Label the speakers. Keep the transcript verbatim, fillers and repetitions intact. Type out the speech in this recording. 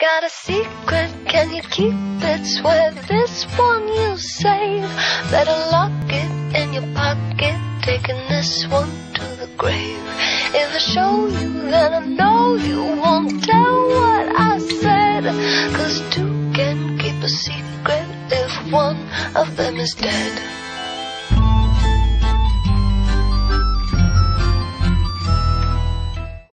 Speaker 1: got a secret, can you keep it? Swear this one you save. Better lock it in your pocket, taking this one to the grave. If I show you, then I know you won't tell what I said. Cause two can keep a secret if one of them is dead.